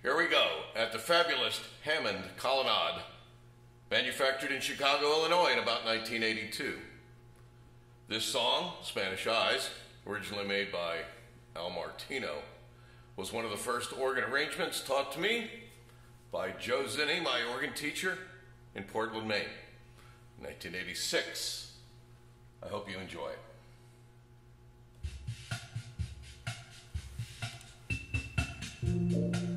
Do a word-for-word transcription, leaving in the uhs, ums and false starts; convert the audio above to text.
Here we go, at the fabulous Hammond Colonnade, manufactured in Chicago, Illinois in about nineteen eighty-two. This song, Spanish Eyes, originally made by Al Martino, was one of the first organ arrangements taught to me by Joe Zinni, my organ teacher in Portland, Maine, in nineteen eighty-six. I hope you enjoy it. Thank you.